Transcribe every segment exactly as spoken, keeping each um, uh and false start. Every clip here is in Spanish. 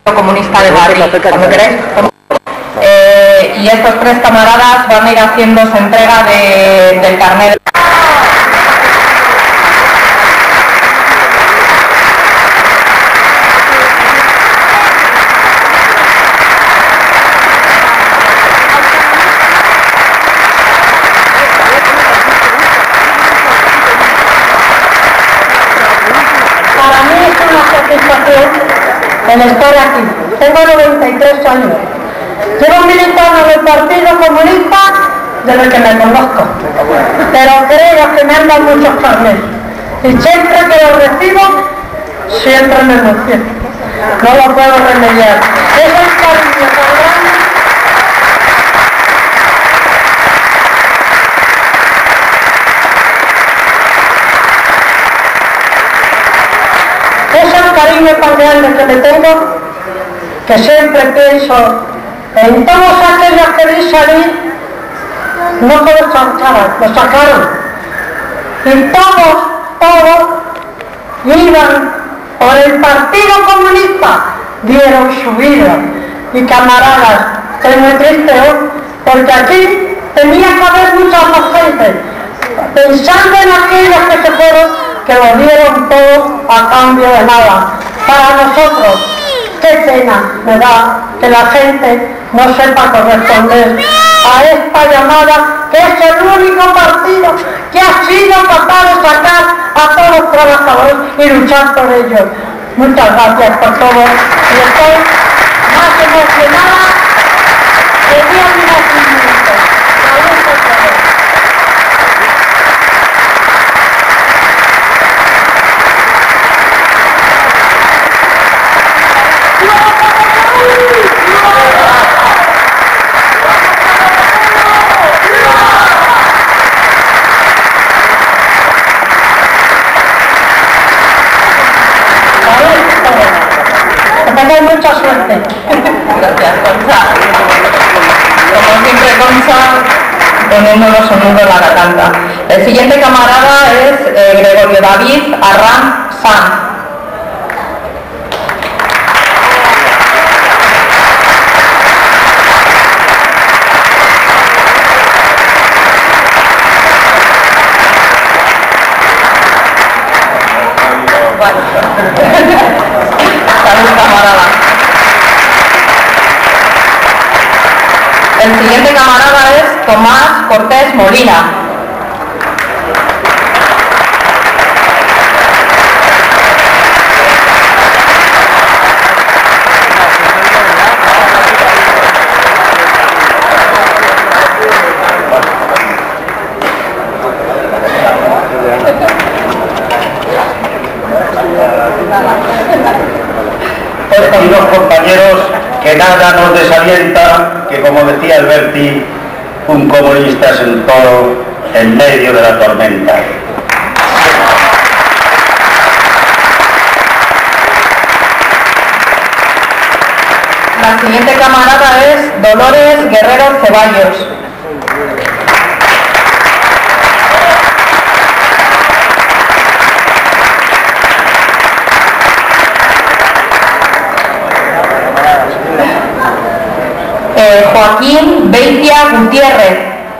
Comunista de Madrid, cuando queráis. Eh, y estos tres camaradas van a ir haciéndose entrega de, del carnet. Para mí es una satisfacción el estar aquí. Tengo noventa y tres años. Llevo militando en el Partido Comunista desde que me conozco. Pero creo que me han dado muchos carnets. Y siempre que los recibo, siempre me emociono. No lo puedo remediar. Es el cariño tan grande. Es el cariño tan grande que le tengo, que siempre pienso en todos aquellos que vi salir, no se los sacaron, los sacaron. Y todos, todos iban por el Partido Comunista, dieron su vida. Y camaradas, estoy muy triste hoy, porque aquí tenía que haber mucha más gente, pensando en aquellos que se fueron, que lo dieron todo a cambio de nada. Para nosotros, qué pena me da que la gente no sepa corresponder a esta llamada, que es el único partido que ha sido capaz de sacar a todos los trabajadores y luchar por ellos. Muchas gracias por todo y estoy más emocionada que el día de mi nacimiento. Salud por todos. Tengo mucha suerte. Gracias, Concha. Como siempre, Concha, poniendo los sonidos de la garganta. El siguiente camarada es eh, Gregorio David Arran Sanz. Salud, camarada. El siguiente camarada es Tomás Cortés Molina. Queridos compañeros, que nada nos desalienta, que como decía Alberti, un comunista es el toro en medio de la tormenta. La siguiente camarada es Dolores Guerrero Ceballos. Eh, Joaquín Beitia Gutiérrez.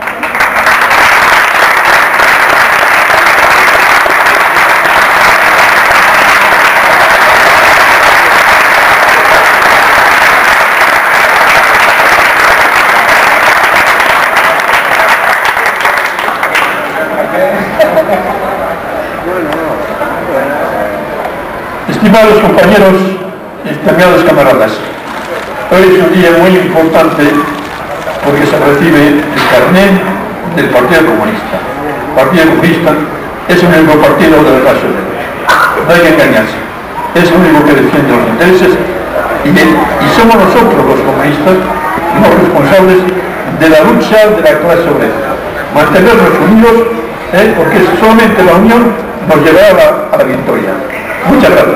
Estimados compañeros, estimados camaradas, hoy es un día muy importante porque se recibe el carnet del Partido Comunista. El Partido Comunista es el único partido de la clase obrera. No hay que engañarse. Es el único que defiende los intereses y, y somos nosotros los comunistas los responsables de la lucha de la clase obrera. Mantenernos unidos, ¿eh? porque solamente la unión nos llevará a la, a la victoria. Muchas gracias.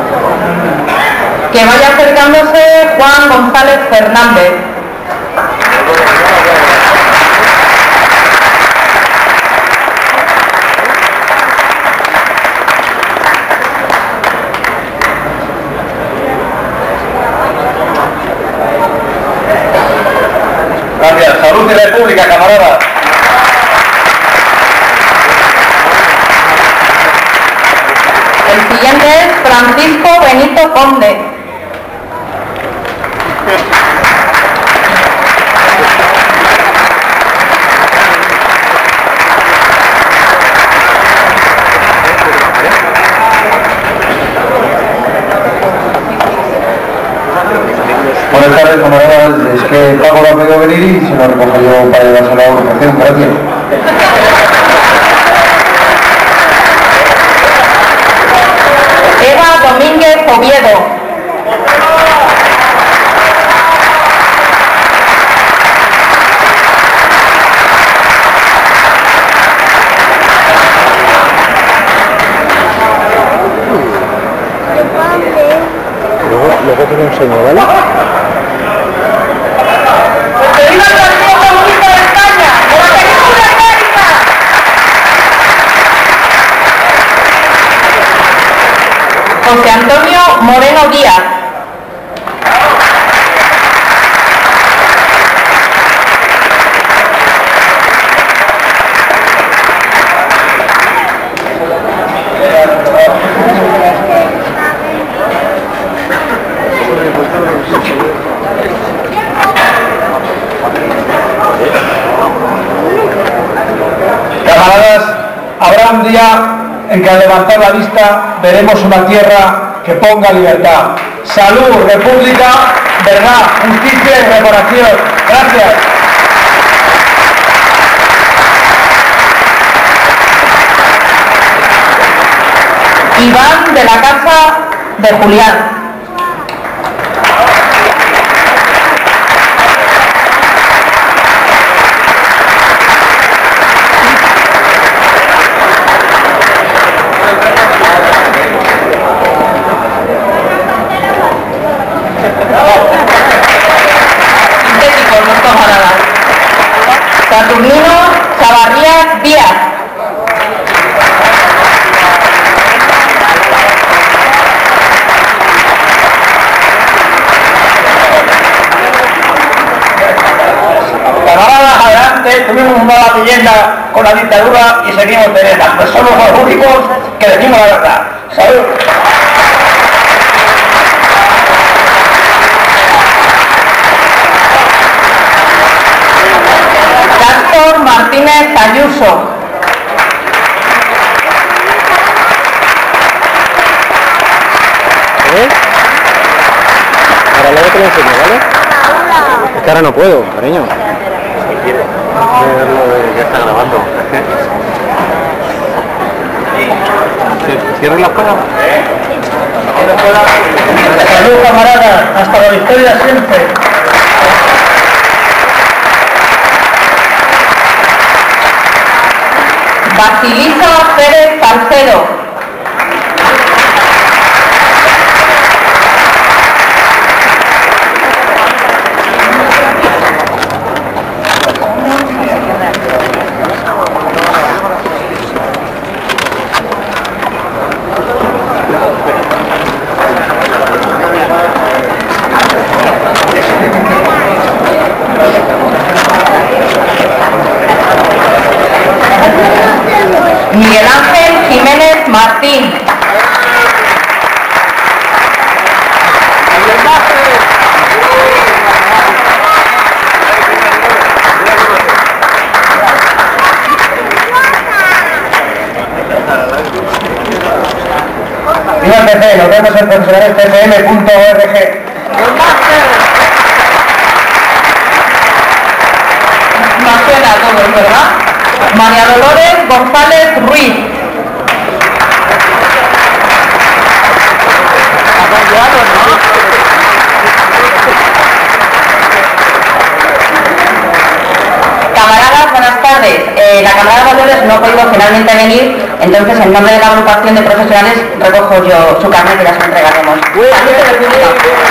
Que vaya acercándose Juan González Fernández. Gracias. Salud y República, camaradas. El siguiente es Francisco Benito Conde. Buenas tardes, camaradas. Es que Paco no ha podido venir y se lo recojo yo para llevarse a la agrupación. Gracias. Eva Domínguez Oviedo. Luego te lo enseño, ¿vale? ¡Que viva el Partido Comunista de España! ¡Que la península ibérica! José Antonio Moreno Díaz. Camaradas, habrá un día en que al levantar la vista veremos una tierra que ponga libertad, salud, república, verdad, justicia y reparación. Gracias. Iván de la Casa de Julián. Sintéticos los camaradas. Saturnino Chavarrías Díaz. Camaradas, adelante, tuvimos una mala leyenda con la dictadura y seguimos teniendo. Pues somos los únicos que decimos la verdad. Salud. Castor Martínez Ayuso. ¿Eh? Ahora luego te lo enseño, ¿vale? Es que ahora no puedo, cariño. Ya está grabando. ¿Cierra la puerta? Salud, camaradas, hasta la victoria siempre. Basilisa Pérez Salcedo. Miguel Ángel Jiménez Martín. Viva el P C, nos vemos en profesionales P C M punto org. No suena a todos, ¿verdad? María Dolores González Ruiz. Camaradas, buenas tardes. Eh, la camarada Dolores no ha podido finalmente venir, entonces en nombre de la agrupación de profesionales recojo yo su carnet y ya se lo entregaremos. Saludos de República.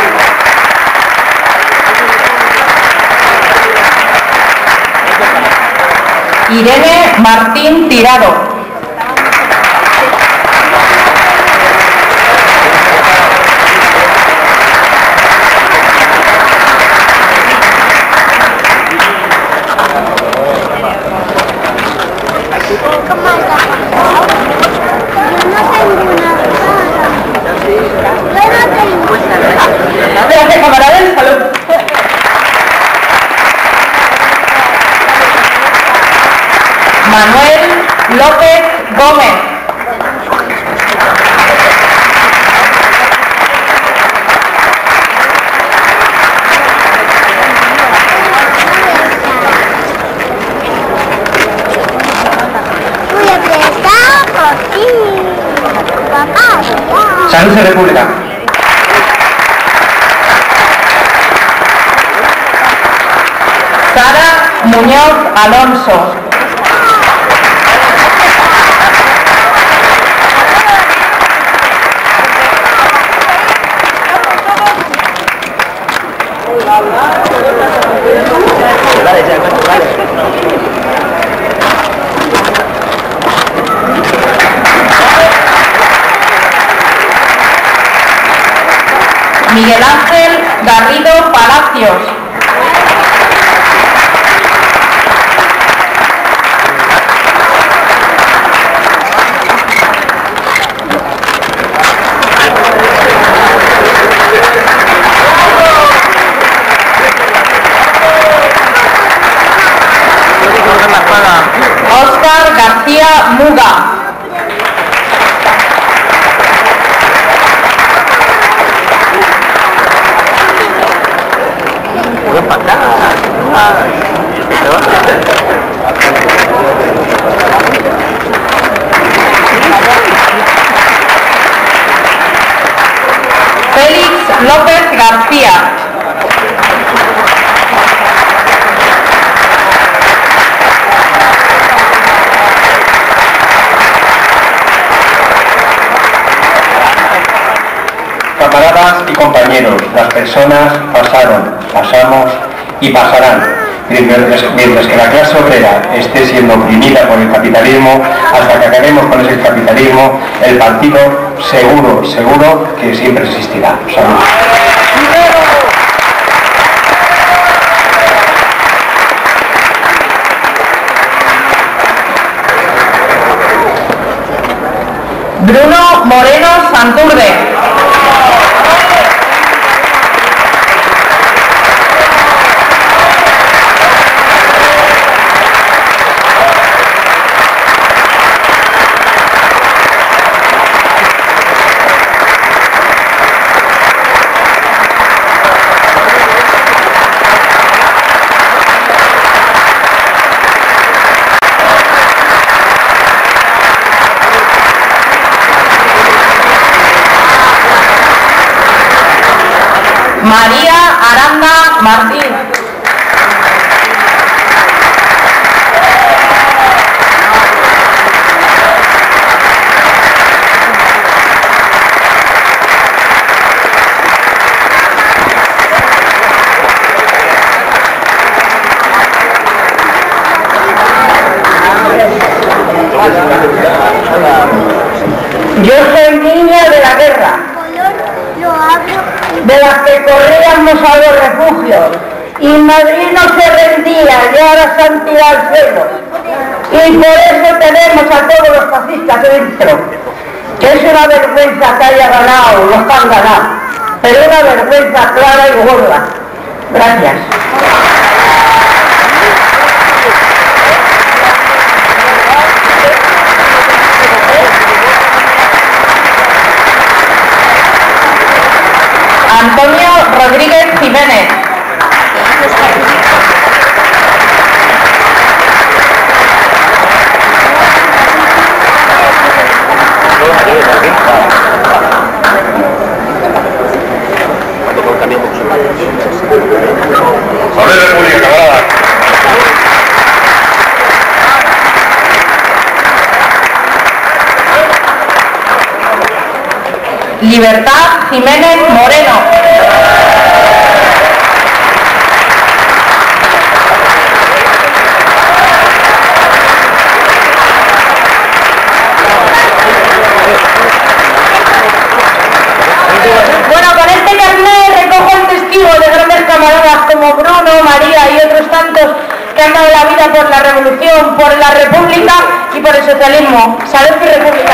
Irene Martín Tirado. Gracias, camaradas. Salud. Manuel López Gómez. Salud y República. Sara Muñoz Alonso. Miguel Ángel Garrido Palacios. Óscar García Muga. Félix López García. Camaradas y compañeros, las personas pasaron, pasamos y pasarán. Mientras, mientras que la clase obrera esté siendo oprimida por el capitalismo, hasta que acabemos con ese capitalismo, el partido seguro, seguro que siempre existirá. Salud. Bruno Moreno Santurde. María Aranda Martín. Yo soy niña de la guerra, de las que corríamos a los refugios, y Madrid no se rendía y ahora se han tirado al suelo. Y por eso tenemos a todos los fascistas dentro, que es una vergüenza que haya ganado los que han ganado, pero una vergüenza clara y gorda. Gracias. Antonio Rodríguez Jiménez. Salud y República, camaradas. Libertad Jiménez Moreno. Bueno, con este carnet recojo el testigo de grandes camaradas como Bruno, María y otros tantos que han dado la vida por la revolución, por la república y por el socialismo. Salud y república.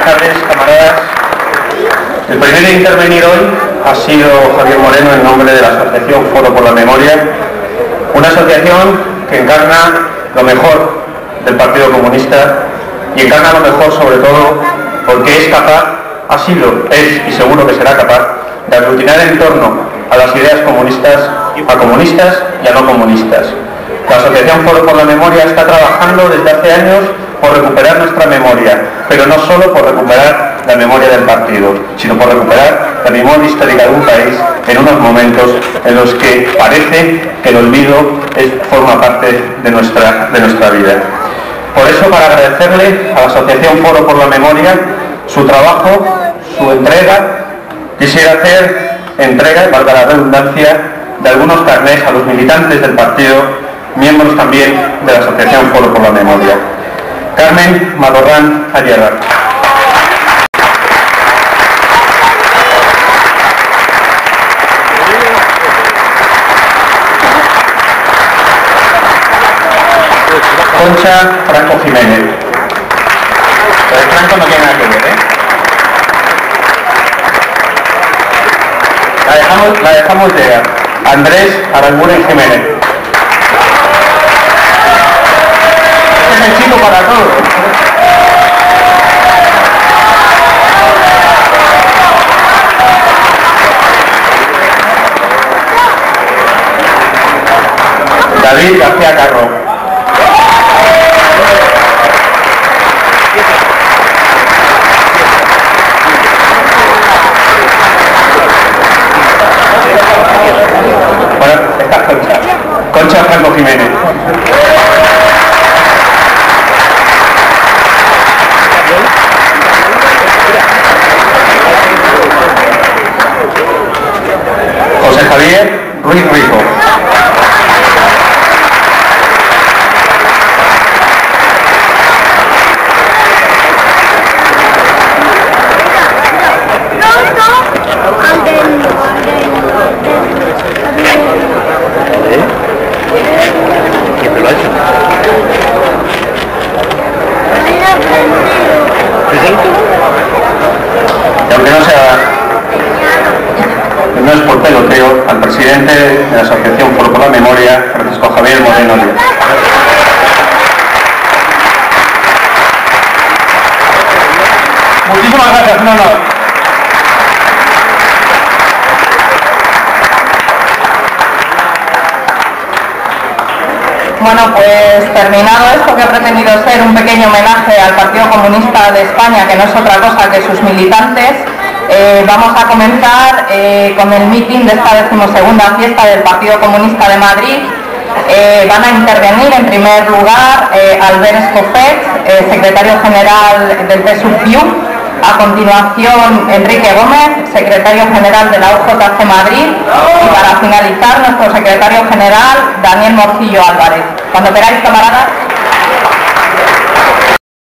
tardes, camaradas. El primero en intervenir hoy ha sido Javier Moreno en nombre de la Asociación Foro por la Memoria, una asociación que encarna lo mejor del Partido Comunista y encarna lo mejor sobre todo porque es capaz, ha sido, es y seguro que será capaz de aglutinar en torno a las ideas comunistas, a comunistas y a no comunistas. La Asociación Foro por la Memoria está trabajando desde hace años por recuperar nuestra memoria, pero no solo por recuperar la memoria del partido, sino por recuperar la memoria histórica de un país en unos momentos en los que parece que el olvido es, forma parte de nuestra, de nuestra vida. Por eso, para agradecerle a la Asociación Foro por la Memoria su trabajo, su entrega, quisiera hacer entrega, valga la redundancia, de algunos carnés a los militantes del partido, miembros también de la Asociación Foro por la Memoria. Carmen Madorrán Ayala. Concha Franco Jiménez. Lo de Franco no tiene nada que ver, ¿eh? La dejamos, la dejamos llegar. Andrés Aranguren Jiménez. Este es el chico para todos. David García Carro. Bueno, esta es Concha. Concha Franco Jiménez. José Javier Ruiz Rico. Y aunque no sea, no es por peloteo, al presidente de la Asociación Foro por la Memoria, Francisco Javier Moreno Díaz. Muchísimas gracias, un honor. Bueno, pues terminado esto que ha pretendido ser un pequeño homenaje al Partido Comunista de España, que no es otra cosa que sus militantes, eh, vamos a comenzar eh, con el mitin de esta decimosegunda fiesta del Partido Comunista de Madrid. Eh, van a intervenir en primer lugar eh, Albert Escofet, eh, secretario general del P S U V I U. A continuación, Enrique Gómez, secretario general de la U J C Madrid. Y para finalizar, nuestro secretario general, Daniel Morcillo Álvarez. Cuando queráis, camaradas.